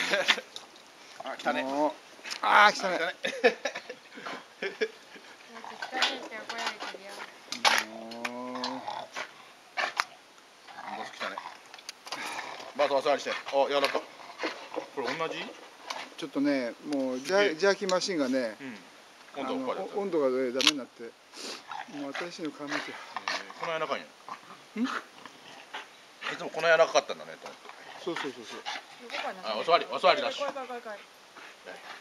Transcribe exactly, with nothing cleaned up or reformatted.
あ、来たね。 ああ、来たね。 ボス来たね。バスお座りして。お、やらか。これ同じ？ ちょっとね、もうジャジャーキーマシンがね、 温度が温度がダメになって、もう私の髪の毛。 この柔らかいんや。 ん？いつもこの柔らかかったんだねと思って。 そうそうそうそう。 あ、お座りお座りだし。